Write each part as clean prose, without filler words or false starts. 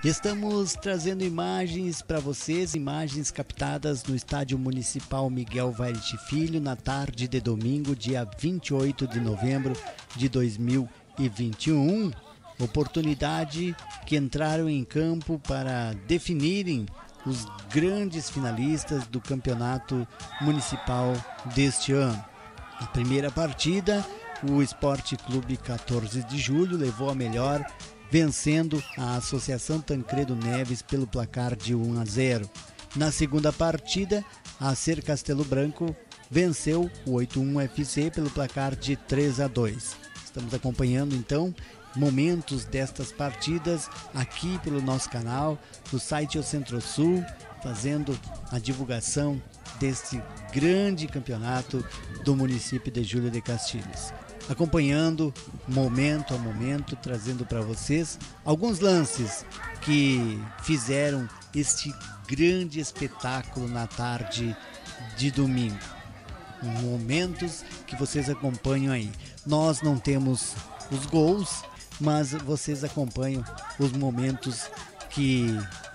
Estamos trazendo imagens para vocês, imagens captadas no Estádio Municipal Miguel Vailate Filho na tarde de domingo, dia 28 de novembro de 2021. Oportunidade que entraram em campo para definirem os grandes finalistas do campeonato municipal deste ano. A primeira partida, o Esporte Clube 14 de Julho levou a melhor, vencendo a Associação Tancredo Neves pelo placar de 1-0. Na segunda partida, a Ser Castelo Branco venceu o 81 FC pelo placar de 3-2. Estamos acompanhando então momentos destas partidas aqui pelo nosso canal, no site O Centro-Sul, fazendo a divulgação deste grande campeonato do município de Júlio de Castilhos. Acompanhando momento a momento, trazendo para vocês alguns lances que fizeram este grande espetáculo na tarde de domingo. Momentos que vocês acompanham aí. Nós não temos os gols, mas vocês acompanham os momentos que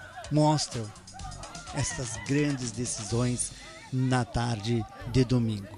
mostram estas grandes decisões na tarde de domingo.